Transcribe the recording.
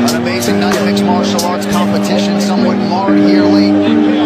An amazing night of mixed martial arts competition, somewhat marred here late.